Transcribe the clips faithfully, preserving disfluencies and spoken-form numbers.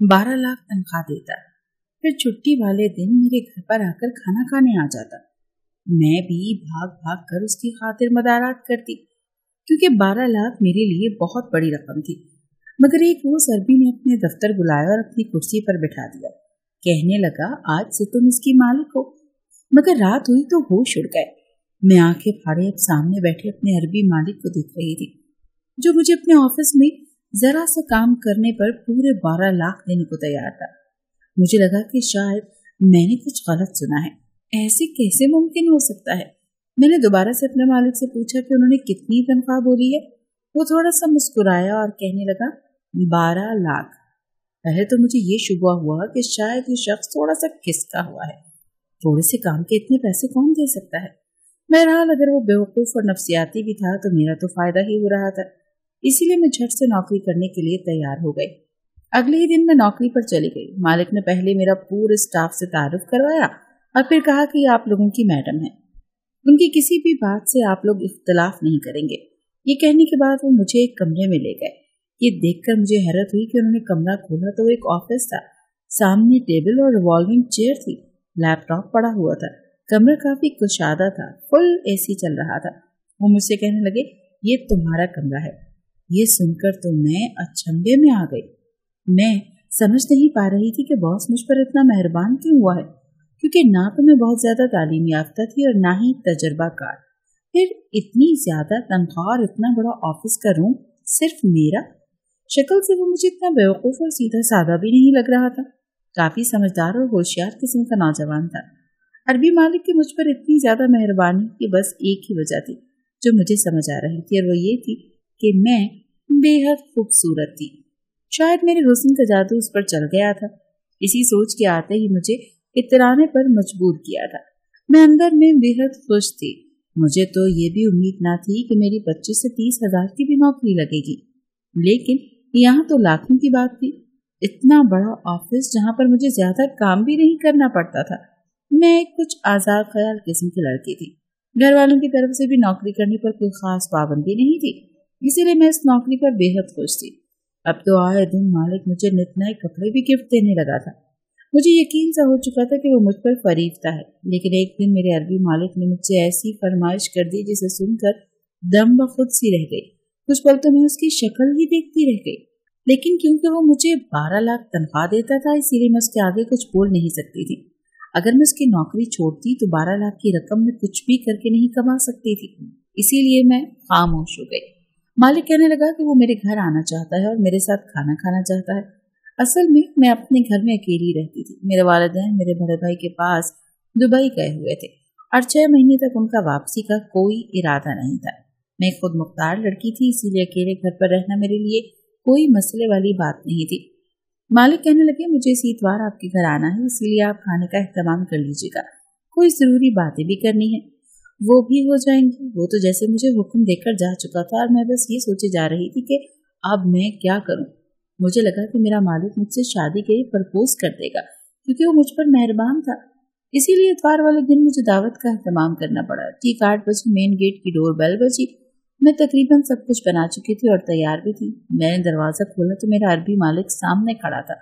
बारह लाख तनख्वाह देता, फिर छुट्टी वाले दिन मेरे घर पर आकर खाना खाने आ जाता। मैं भी भाग भाग कर उसकी खातिर मदारात करती, क्योंकि बारह लाख मेरे लिए बहुत बड़ी रकम थी। मगर एक रोज अरबी ने अपने दफ्तर बुलाया और अपनी कुर्सी पर बिठा दिया। कहने लगा, आज से तुम इसकी मालिक हो। मगर रात हुई तो होश उड़ गए। मैं आंखें फाड़े अब सामने बैठे अपने अरबी मालिक को देख रही थी, जो मुझे अपने ऑफिस में जरा सा काम करने पर पूरे बारह लाख देने को तैयार था। मुझे लगा कि शायद मैंने कुछ गलत सुना है। ऐसे कैसे मुमकिन हो सकता है? मैंने दोबारा से अपने मालिक से पूछा कि उन्होंने कितनी तनख्वाह बोली है। वो थोड़ा सा मुस्कुराया और कहने लगा, बारह लाख। पहले तो मुझे ये शुबा हुआ कि शायद ये शख्स थोड़ा सा खिसका हुआ है। थोड़े से काम के इतने पैसे कौन दे सकता है? बहरहाल अगर वो बेवकूफ और नफसियाती भी था तो मेरा तो फायदा ही हो रहा था। इसीलिए मैं झट से नौकरी करने के लिए तैयार हो गई। अगले ही दिन मैं नौकरी पर चली गई। मालिक ने पहले मेरा पूरे स्टाफ से तारुफ करवाया और फिर कहा कि आप लोगों की मैडम है, उनकी किसी भी बात से आप लोग इख्तलाफ नहीं करेंगे। ये कहने के बाद वो मुझे एक कमरे में ले गए। ये देखकर मुझे हैरत हुई कि उन्होंने कमरा खोला तो एक ऑफिस था। सामने टेबल और रिवॉल्विंग चेयर थी। लैपटॉप पड़ा हुआ था। कमरा काफी कुशादा था। फुल एसी चल रहा था। वो मुझसे कहने लगे, ये तुम्हारा कमरा है। ये सुनकर तो मैं अचंभे में आ गई। मैं समझ नहीं पा रही थी कि बॉस मुझ पर इतना मेहरबान क्यों हुआ है, क्योंकि ना तो मैं बहुत ज्यादा तालीम याफ्ता थी और ना ही तजर्बाकार। फिर इतनी ज्यादा तनख्वाह और इतना बड़ा ऑफिस का रूम सिर्फ मेरा। शक्ल से वो मुझे इतना बेवकूफ और सीधा साधा भी नहीं लग रहा था। काफी समझदार और होशियार किस्म का नौजवान था। अरबी मालिक की मुझ पर इतनी ज्यादा मेहरबानी की बस एक ही वजह थी जो मुझे समझ आ रही थी, और वो ये थी कि मैं बेहद खूबसूरत थी। शायद मेरे हुस्न का जादू उस पर चल गया था। इसी सोच के आते ही मुझे इतराने पर मजबूर किया था। मैं अंदर में बेहद खुश थी। मुझे तो ये भी उम्मीद ना थी कि मेरी पच्चीस से तीस हजार की भी नौकरी लगेगी, लेकिन यहाँ तो लाखों की बात थी। इतना बड़ा ऑफिस जहाँ पर मुझे ज्यादा काम भी नहीं करना पड़ता था। मैं एक कुछ आजाद ख्याल किस्म की लड़की थी। घर वालों की तरफ से भी नौकरी करने पर कोई खास पाबंदी नहीं थी, इसीलिए मैं इस नौकरी पर बेहद खुश थी। अब तो आए दिन मालिक मुझे नित नए कपड़े भी गिफ्ट देने लगा था। मुझे यकीन सा हो चुका था कि वो मुझ पर फरीफ्ता है, लेकिन एक दिन मेरे अरबी मालिक ने मुझसे ऐसी फरमाइश कर दी जिसे सुनकर दम बखुद सी रह गई। कुछ पल तो मैं उसकी शक्ल ही देखती रह गई, लेकिन क्योंकि वो मुझे बारह लाख तनख्वाह देता था इसीलिए मैं उसके आगे कुछ बोल नहीं सकती थी। अगर मैं उसकी नौकरी छोड़ती तो बारह लाख की रकम में कुछ भी करके नहीं कमा सकती थी, इसीलिए मैं खामोश हो गई। मालिक कहने लगा कि वो मेरे घर आना चाहता है और मेरे साथ खाना खाना चाहता है। असल में मैं अपने घर में अकेली रहती थी। मेरे वालिदैन मेरे बड़े भाई के पास दुबई गए हुए थे और छह महीने तक उनका वापसी का कोई इरादा नहीं था। मैं खुद मुख्तार लड़की थी, इसीलिए अकेले घर पर रहना मेरे लिए कोई मसले वाली बात नहीं थी। मालिक कहने लगे, मुझे इस इतवार आपके घर आना है, इसीलिए आप खाने का एहतमाम कर लीजिएगा। कोई जरूरी बातें भी करनी है, वो भी हो जाएंगी। वो तो जैसे मुझे हुक्म देकर जा चुका था और मैं बस ये सोचे जा रही थी कि अब मैं क्या करूं। मुझे लगा कि मेरा मालिक मुझसे शादी के लिए प्रपोज कर देगा, क्योंकि वो मुझ पर मेहरबान था। इसीलिए इतवार वाले दिन मुझे दावत का एहतमाम करना पड़ा। ठीक आठ बजे मेन गेट की डोर बेल बजी। मैं तकरीबन सब कुछ बना चुकी थी और तैयार भी थी। मैंने दरवाजा खोला तो मेरा अरबी मालिक सामने खड़ा था।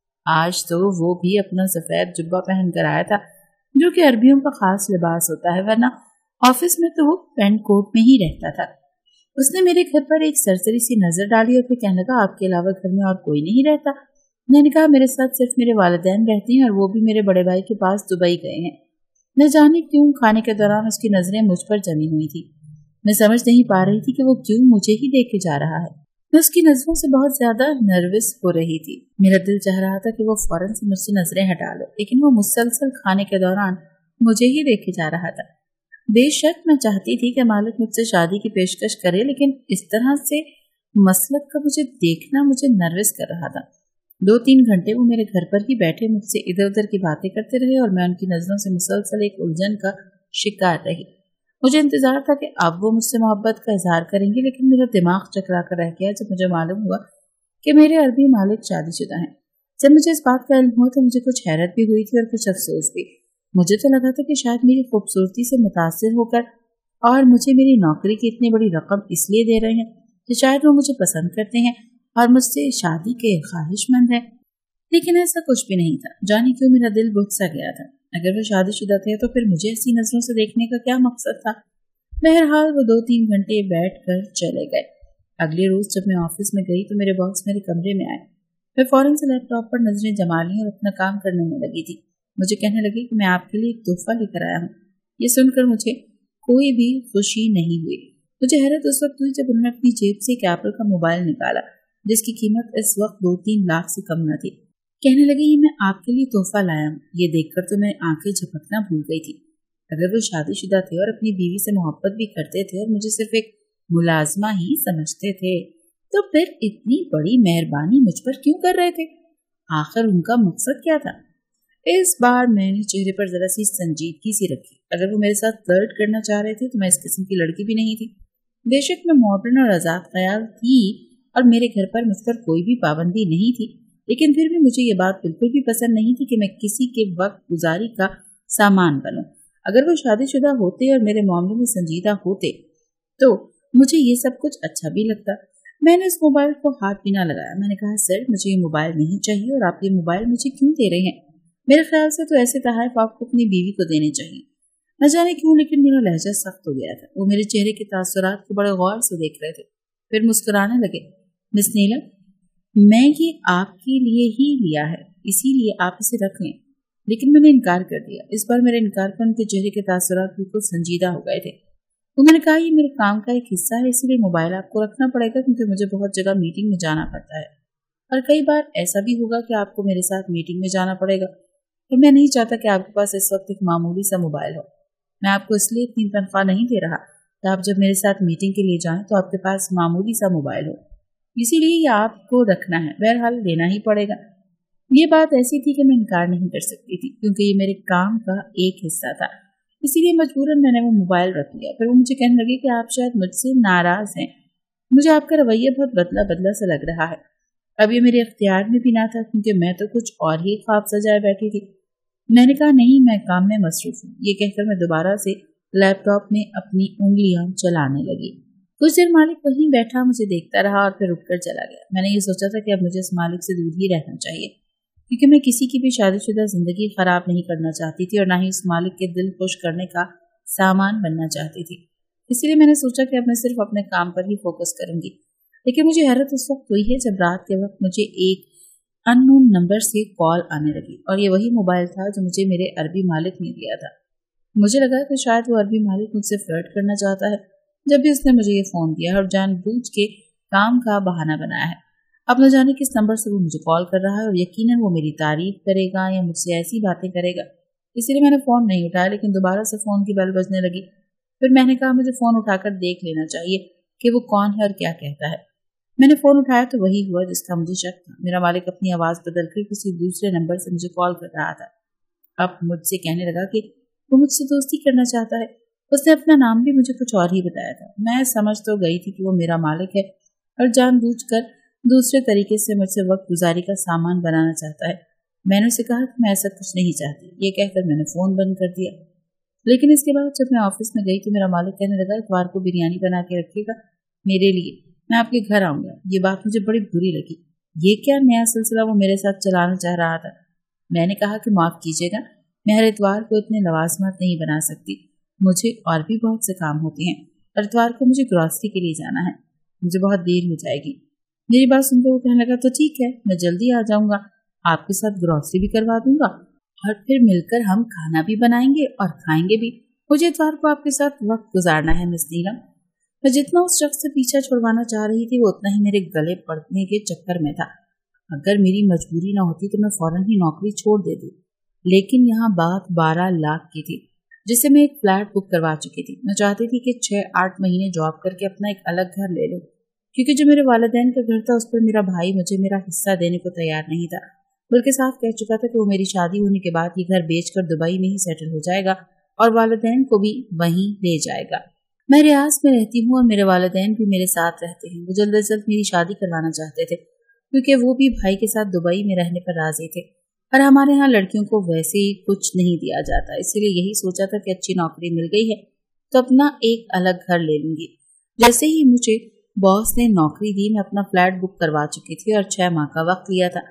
आज तो वो भी अपना सफेद जुब्बा पहन कर आया था, जो कि अरबियों का खास लिबास होता है, वरना ऑफिस में तो वो पेंट कोट में ही रहता था। उसने मेरे घर पर एक सरसरी सी नजर डाली और फिर कहने लगा, आपके अलावा घर में और कोई नहीं रहता? मैंने कहा, मेरे साथ सिर्फ मेरे वालिदैन रहते हैं और वो भी मेरे बड़े भाई के पास दुबई गए हैं। न जाने क्यों खाने के दौरान उसकी नजरें मुझ पर जमी हुई थी। मैं समझ नहीं पा रही थी कि वो क्यों मुझे ही देखे जा रहा है। मैं उसकी नजरों से बहुत ज्यादा नर्वस हो रही थी। मेरा दिल चाह रहा था कि वो फौरन से मुझसे नजरें हटा ले, लेकिन वो मुसलसल खाने के दौरान मुझे ही देखे जा रहा था। बेशक मैं चाहती थी कि मालिक मुझसे शादी की पेशकश करे, लेकिन इस तरह से मसलक का मुझे देखना मुझे नर्वस कर रहा था। दो तीन घंटे वो मेरे घर पर ही बैठे मुझसे इधर उधर की बातें करते रहे और मैं उनकी नजरों से मुसलसल एक उलझन का शिकार रही। मुझे इंतजार था कि अब वो मुझसे मोहब्बत का इजहार करेंगे, लेकिन मेरा दिमाग चकरा कर रह गया जब मुझे मालूम हुआ कि मेरे अरबी मालिक शादीशुदा हैं। जब मुझे इस बात का इल्म हुआ तो मुझे कुछ हैरत भी हुई थी और कुछ अफसोस भी। मुझे तो लगा था कि शायद मेरी खूबसूरती से मुतासिर होकर और मुझे मेरी नौकरी की इतनी बड़ी रकम इसलिए दे रहे हैं कि शायद वो मुझे पसंद करते हैं और मुझसे शादी के ख्वाहिशमंद हैं। लेकिन ऐसा कुछ भी नहीं था। जाने क्यों मेरा दिल घुट सा गया था। अगर वो शादीशुदा थे तो फिर मुझे ऐसी नजरों से देखने का क्या मकसद था। बहरहाल वो दो तीन घंटे बैठ कर चले गए। अगले रोज जब मैं ऑफिस में गई तो मेरे बॉस मेरे कमरे में आए। मैं फौरन से लैपटॉप पर नजरें जमा ली और अपना काम करने में लगी थी। मुझे कहने लगे कि मैं आपके लिए एक तोहफा लेकर आया हूँ। ये सुनकर मुझे कोई भी खुशी नहीं हुई। मुझे हैरत उस वक्त हुई जब उन्होंने अपनी जेब से एक एप्पल का मोबाइल निकाला जिसकी कीमत इस वक्त दो तीन लाख से कम न थी। कहने लगे ये मैं आपके लिए तोहफा लाया हूँ। ये देखकर तो मैं आंखें झपकना भूल गई थी। अगर वो शादीशुदा थे और अपनी बीवी से मोहब्बत भी करते थे और मुझे सिर्फ एक मुलाजमा ही समझते थे तो फिर इतनी बड़ी मेहरबानी मुझ पर क्यों कर रहे थे? आखिर उनका मकसद क्या था? इस बार मैंने चेहरे पर जरा सी संजीदगी सी रखी। अगर वो मेरे साथ फ्लर्ट करना चाह रहे थे तो मैं इस किस्म की लड़की भी नहीं थी। बेशक मैं मॉडर्न और आजाद ख्याल थी और मेरे घर पर मुझ पर कोई भी पाबंदी नहीं थी, लेकिन फिर भी मुझे ये बात बिल्कुल भी पसंद नहीं थी कि मैं किसी के वक्त गुजारी का सामान बनूं। अगर वो शादीशुदा होते और मेरे मामले में संजीदा होते तो मुझे ये सब कुछ अच्छा भी लगता। मैंने इस मोबाइल को हाथ भी ना लगाया। मैंने कहा सर मुझे ये मोबाइल नहीं चाहिए और आप ये मोबाइल मुझे क्यों दे रहे हैं? मेरे ख्याल से तो ऐसे तोहफे आपको अपनी बीवी को देने चाहिए। न जाने क्यों लेकिन मेरा लहजा सख्त हो गया था। वो मेरे चेहरे के तासुरात को बड़े गौर से देख रहे थे, फिर मुस्कुराने लगे। मिस नीलम, मैं ये आपके लिए ही लिया है, इसीलिए आप इसे रख लें। लेकिन मैंने इनकार कर दिया। इस बार मेरे इनकार पर उनके चेहरे के तासुरात बिल्कुल संजीदा हो गए थे। उन्होंने कहा ये मेरे काम का एक हिस्सा है, इसलिए मोबाइल आपको रखना पड़ेगा क्योंकि मुझे बहुत जगह मीटिंग में जाना पड़ता है और कई बार ऐसा भी होगा कि आपको मेरे साथ मीटिंग में जाना पड़ेगा। तो मैं नहीं चाहता कि आपके पास इस वक्त एक मामूली सा मोबाइल हो। मैं आपको इसलिए इतनी तनख्वाह नहीं दे रहा कि आप जब मेरे साथ मीटिंग के लिए जाएं तो आपके पास मामूली सा मोबाइल हो, इसीलिए ये आपको रखना है। बहरहाल लेना ही पड़ेगा। ये बात ऐसी थी कि मैं इनकार नहीं कर सकती थी क्योंकि ये मेरे काम का एक हिस्सा था, इसीलिए मजबूरन मैंने वो मोबाइल रख लिया। फिर वो मुझे कहने लगे कि आप शायद मुझसे नाराज हैं। मुझे आपका रवैया बहुत बदला बदला सा लग रहा है। अब ये मेरे इख्तियार में भी ना था क्योंकि मैं तो कुछ और ही ख्वाब सजाए बैठी थी। मैंने कहा नहीं, मैं काम में मसरूफ हूँ। ये कहकर मैं दोबारा से लैपटॉप में अपनी उंगलियां चलाने लगी। कुछ देर मालिक वहीं बैठा मुझे देखता रहा और फिर उठकर चला गया। मैंने ये सोचा था कि अब मुझे इस मालिक से दूर ही रहना चाहिए क्योंकि मैं किसी की भी शादीशुदा जिंदगी खराब नहीं करना चाहती थी और ना ही उस मालिक के दिल खुश करने का सामान बनना चाहती थी। इसलिए मैंने सोचा कि अब मैं सिर्फ अपने काम पर ही फोकस करूंगी। लेकिन मुझे हैरत उस वक्त हुई है जब रात के वक्त मुझे एक अननोन नंबर से कॉल आने लगी और ये वही मोबाइल था जो मुझे मेरे अरबी मालिक ने दिया था। मुझे लगा कि शायद वो अरबी मालिक मुझसे फ्लर्ट करना चाहता है जब भी उसने मुझे ये फोन किया और जानबूझ के काम का बहाना बनाया है। अब न जाने किस नंबर से वो मुझे कॉल कर रहा है और यकीनन वो मेरी तारीफ करेगा या मुझसे ऐसी बातें करेगा। इसीलिए मैंने फोन नहीं उठाया, लेकिन दोबारा से फोन की बेल बजने लगी। फिर मैंने कहा मुझे फोन उठाकर देख लेना चाहिए कि वो कौन है और क्या कहता है। मैंने फोन उठाया तो वही हुआ जिसका मुझे शक था। मेरा मालिक अपनी आवाज बदलकर किसी दूसरे नंबर से मुझे कॉल कर रहा था। अब मुझसे कहने लगा कि वो मुझसे दोस्ती करना चाहता है। उसने अपना नाम भी मुझे कुछ और ही बताया था। मैं समझ तो गई थी कि वो मेरा मालिक है और जानबूझकर दूसरे तरीके से मुझसे वक्त गुजारी का सामान बनाना चाहता है। मैंने उसे कहा कि मैं ऐसा कुछ नहीं चाहती। ये कहकर मैंने फोन बंद कर दिया। लेकिन इसके बाद जब मैं ऑफिस में गई तो मेरा मालिक कहने लगा इतवार को बिरयानी बना के रखिएगा मेरे लिए, मैं आपके घर आऊंगा। ये बात मुझे बड़ी बुरी लगी। ये क्या नया सिलसिला वो मेरे साथ चलाना चाह रहा था। मैंने कहा कि माफ कीजिएगा, मैं हर इतवार को इतने लवाजमात नहीं बना सकती। मुझे और भी बहुत से काम होते हैं और इतवार को मुझे ग्रॉसरी के लिए जाना है। मुझे बहुत देर हो जाएगी। मेरी बात सुनकर वो कहने लगा तो ठीक है, मैं जल्दी आ जाऊंगा, आपके साथ ग्रॉसरी भी करवा दूंगा और फिर मिलकर हम खाना भी बनाएंगे और खाएंगे भी। मुझे इतवार को आपके साथ वक्त गुजारना है मिस नीलम। मैं जितना उस शख्स से पीछा छुड़वाना चाह रही थी वो उतना ही मेरे गले पड़ने के चक्कर में था। अगर मेरी मजबूरी न होती तो मैं फौरन ही नौकरी छोड़ देती, लेकिन यहाँ बात बारह लाख की थी जिससे मैं एक फ्लैट बुक करवा चुकी थी। मैं चाहती थी कि छह आठ महीने जॉब करके अपना एक अलग घर ले लूं, क्योंकि जो मेरे वालिदैन का घर था उस पर मेरा भाई मुझे मेरा हिस्सा देने को तैयार नहीं था, बल्कि साफ कह चुका था कि वो मेरी शादी होने के बाद ये घर बेचकर दुबई में ही सेटल हो जाएगा और वालिदैन को भी वहीं ले जाएगा। मैं रियाज में रहती हूँ और मेरे वालिदैन भी मेरे साथ रहते हैं। वो जल्द अज जल्द मेरी शादी करवाना चाहते थे क्योंकि वो भी भाई के साथ दुबई में रहने पर राजी थे और हमारे यहाँ लड़कियों को वैसे ही कुछ नहीं दिया जाता। इसीलिए यही सोचा था कि अच्छी नौकरी मिल गई है तो अपना एक अलग घर ले लूंगी। जैसे ही मुझे बॉस ने नौकरी दी मैं अपना फ्लैट बुक करवा चुकी थी और छह माह का वक्त लिया था।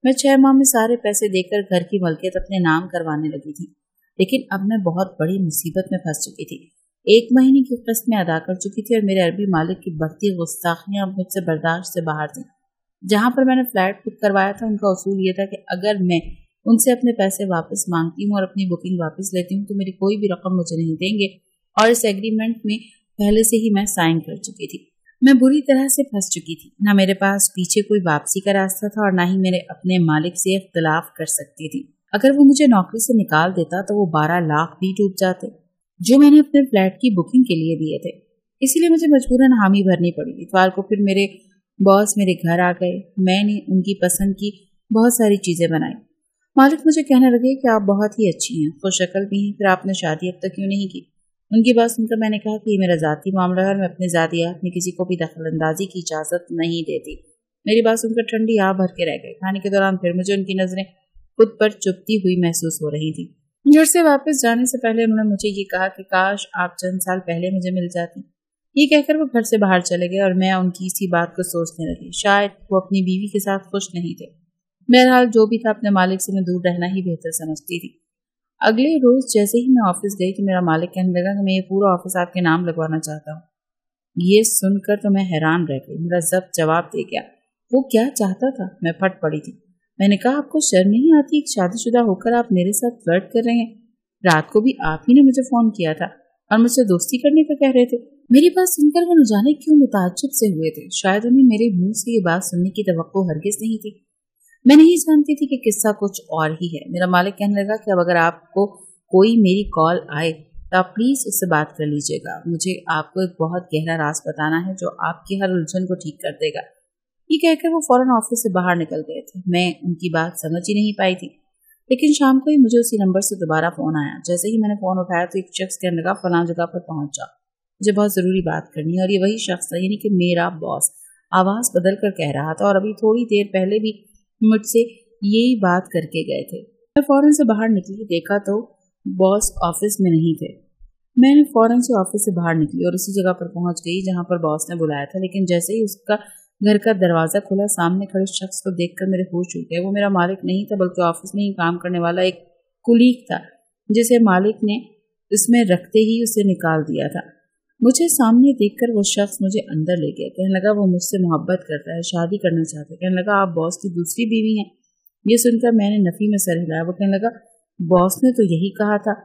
मैं छह माह में सारे पैसे देकर घर की मलकियत अपने नाम करवाने लगी थी, लेकिन अब मैं बहुत बड़ी मुसीबत में फंस चुकी थी। एक महीने की किस्त में अदा कर चुकी थी और मेरे अरबी मालिक की बढ़ती गुस्ताखियां अब मुझसे बर्दाश्त से बाहर थी। जहां पर मैंने फ्लैट बुक करवाया था, उनका उसूल ये था कि अगर मैं उनसे अपने पैसे वापस मांगती हूँ और अपनी बुकिंग वापस लेती हूँ तो मेरी कोई भी रकम मुझे नहीं देंगे, और इस एग्रीमेंट में पहले से ही मैं साइन कर चुकी थी। मैं बुरी तरह से फंस चुकी थी। ना मेरे पास पीछे कोई वापसी का रास्ता था और ना ही मेरे अपने मालिक से इख्तिलाफ कर सकती थी। अगर वो मुझे नौकरी से निकाल देता तो वो बारह लाख भी डूब जाते जो मैंने अपने फ्लैट की बुकिंग के लिए दिए थे। इसीलिए मुझे मजबूरन हामी भरनी पड़ी। इतवार को फिर मेरे बॉस मेरे घर आ गए। मैंने उनकी पसंद की बहुत सारी चीजें बनाई। मालिक मुझे कहने लगे कि आप बहुत ही अच्छी हैं, खुशशक्ल भी हैं, फिर आपने शादी अब तक क्यों नहीं की? उनकी बात सुनकर मैंने कहा कि ये मेरा जाती मामला है और मैं अपने ज़ातियात में किसी को भी दखलंदाजी की इजाज़त नहीं देती। मेरी बात सुनकर ठंडी आह भर के रह गई। खाने के दौरान फिर मुझे उनकी नज़रें खुद पर चुभती हुई महसूस हो रही थी। घर से वापस जाने से पहले उन्होंने मुझे ये कहा कि काश आप चंद साल पहले मुझे मिल जाती। ये कहकर वो घर से बाहर चले गए और मैं उनकी इसी बात को सोचने लगी। शायद वो अपनी बीवी के साथ खुश नहीं थे। बहरहाल जो भी था, अपने मालिक से मैं दूर रहना ही बेहतर समझती थी। अगले रोज जैसे ही मैं ऑफिस गई तो मेरा मालिक कहने लगा कि मैं ये पूरा ऑफिस आपके नाम लगवाना चाहता हूँ। ये सुनकर तो मैं हैरान रह गई। मेरा जब्त जवाब दे गया। वो क्या चाहता था? मैं फट पड़ी थी। मैंने कहा, आपको शर्म नहीं आती? एक शादीशुदा होकर आप मेरे साथ फ्लर्ट कर रहे हैं। रात को भी आप ही ने मुझे फोन किया था और मुझसे दोस्ती करने का कह रहे थे। मेरी बात सुनकर वो न जाने क्यों मुताज्जुब से हुए थे। शायद उन्हें मेरे मुंह से ये बात सुनने की तवक्को हरगिज नहीं थी। मैं नहीं जानती थी कि किस्सा कुछ और ही है। मेरा मालिक कहने लगा कि अब अगर आपको कोई मेरी कॉल आए तो आप प्लीज उससे बात कर लीजिएगा। मुझे आपको एक बहुत गहरा राज बताना है जो आपकी हर उलझन को ठीक कर देगा। ये कहकर वो फौरन ऑफिस से बाहर निकल गए थे। मैं उनकी बात समझ ही नहीं पाई थी, लेकिन शाम को ही मुझे उसी नंबर से दोबारा फोन आया। जैसे ही मैंने फोन उठाया तो एक शख्स कहने लगा, फलां जगह पर पहुंच जा, मुझे बहुत जरूरी बात करनी है। और ये वही शख्स था, यानी कि मेरा बॉस। आवाज बदल कर कह रहा था और अभी थोड़ी देर पहले भी मुझसे यही बात करके गए थे। मैं फौरन से बाहर निकली, देखा तो बॉस ऑफिस में नहीं थे। मैंने फौरन से ऑफिस से बाहर निकली और उसी जगह पर पहुंच गई जहां पर बॉस ने बुलाया था। लेकिन जैसे ही उसका घर का दरवाजा खुला, सामने खड़े शख्स को देखकर मेरे होश उड़ गए। वो मेरा मालिक नहीं था, बल्कि ऑफिस में ही काम करने वाला एक कुलीग था, जिसे मालिक ने इसमें रखते ही उसे निकाल दिया था। मुझे सामने देखकर वो शख्स मुझे अंदर ले गया। कहने लगा, वो मुझसे मोहब्बत करता है, शादी करना चाहता है। कहने लगा, आप बॉस की दूसरी बीवी हैं। ये सुनकर मैंने नफी में सर हिलाया। वो कहने लगा, बॉस ने तो यही कहा था,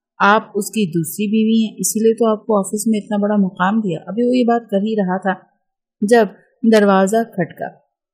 आप उसकी दूसरी बीवी हैं, इसीलिए तो आपको ऑफिस में इतना बड़ा मुकाम दिया। अभी वो ये बात कर ही रहा था जब दरवाजा खटका।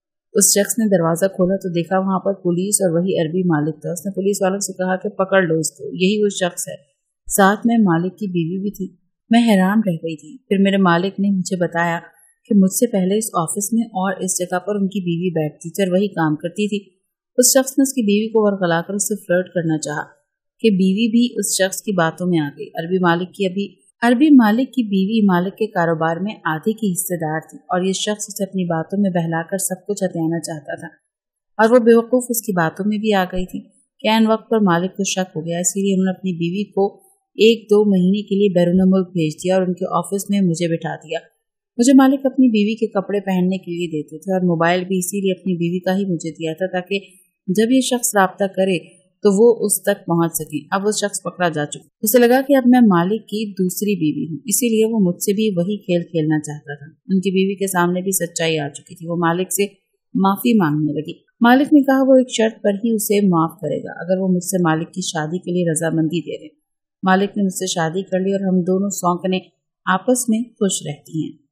उस शख्स ने दरवाजा खोला तो देखा वहां पर पुलिस और वही अरबी मालिक था। उसने पुलिस वालों से कहा कि पकड़ लो इसको, यही वो शख्स है। साथ में मालिक की बीवी भी थी। मैं हैरान रह गई थी। फिर मेरे मालिक ने मुझे बताया कि मुझसे पहले इस ऑफिस में और इस जगह पर उनकी बीवी बैठती थी और वही काम करती थी। उस शख्स ने उसकी बीवी को वरगलाकर उससे फ्लर्ट करना चाहा कि बीवी भी उस शख्स की बातों में आ गई। अरबी मालिक की अभी अरबी मालिक की बीवी मालिक के कारोबार में आधी की हिस्सेदार थी और ये शख्स उसे अपनी बातों में बहलाकर सब कुछ हथियाना चाहता था और वो बेवकूफ उसकी बातों में भी आ गई थी। कैन वक्त पर मालिक को शक हो गया, इसीलिए उन्होंने अपनी बीवी को एक दो महीने के लिए बैरून मुल्क भेज दिया और उनके ऑफिस में मुझे बिठा दिया। मुझे मालिक अपनी बीवी के कपड़े पहनने के लिए देते थे और मोबाइल भी इसीलिए अपनी बीवी का ही मुझे दिया था ताकि जब ये शख्स राब्ता करे तो वो उस तक पहुंच सके। अब वो शख्स पकड़ा जा चुका। उसे लगा कि अब मैं मालिक की दूसरी बीवी हूँ, इसीलिए वो मुझसे भी वही खेल खेलना चाहता था। उनकी बीवी के सामने भी सच्चाई आ चुकी थी। वो मालिक से माफी मांगने लगी। मालिक ने कहा वो एक शर्त पर ही उसे माफ करेगा, अगर वो मुझसे मालिक की शादी के लिए रजामंदी दे दे। मालिक ने मुझसे शादी कर ली और हम दोनों सौंकने आपस में खुश रहती हैं।